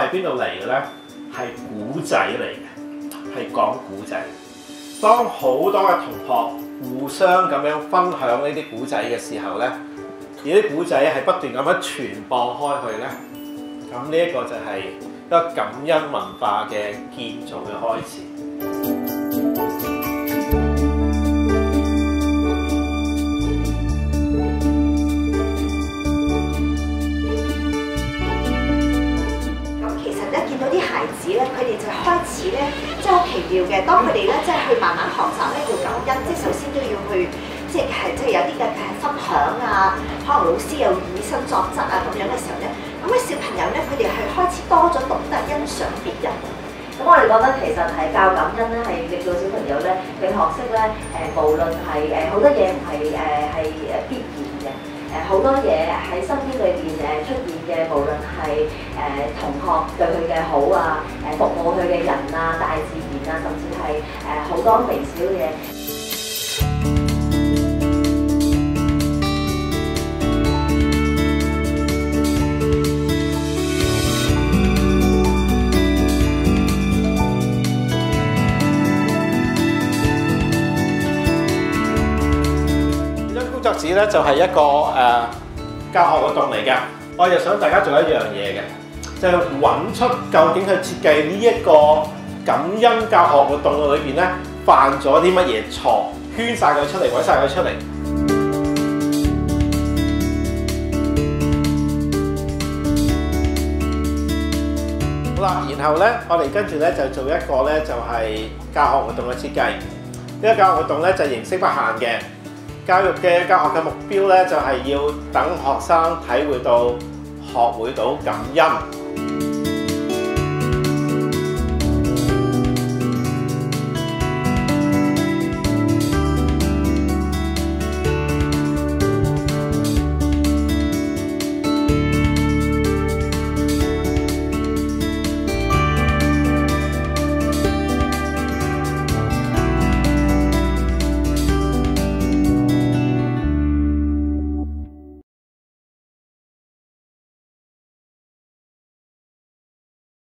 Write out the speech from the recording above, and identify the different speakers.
Speaker 1: 係邊度嚟嘅咧？係古仔嚟嘅，係講古仔。當好多嘅同學互相咁樣分享呢啲古仔嘅時候咧，而啲古仔係不斷咁樣傳播開去咧，咁呢一個就係一個感恩文化嘅建造嘅開始。
Speaker 2: 佢哋就開始咧，即係好奇妙嘅。當佢哋咧，即係去慢慢學習咧，要感恩，即係首先都要去，即係有啲嘅分享啊。可能老師又以身作則啊咁樣嘅時候咧，咁啲小朋友咧，佢哋係開始多咗懂得欣賞別人。
Speaker 3: 咁我哋覺得其實係教感恩咧，係令到小朋友咧，佢學識咧，無論係好多嘢唔係必然嘅。好多嘢喺身邊裏邊出現嘅，無論係同學對佢嘅好啊，服務佢嘅人啊，大自然啊，甚至係好多微小嘅嘢。
Speaker 1: 工作紙咧就係一個教學活動嚟嘅，我就想大家做一樣嘢嘅，就係揾出究竟佢設計呢一個感恩教學活動裏邊咧犯咗啲乜嘢錯，圈晒佢出嚟，揾晒佢出嚟。好啦，然後咧我哋跟住咧就做一個咧就係教學活動嘅設計。呢個教學活動咧就形式不限嘅。教育嘅教學嘅目標咧，就係要等學生體會到、學會到感恩。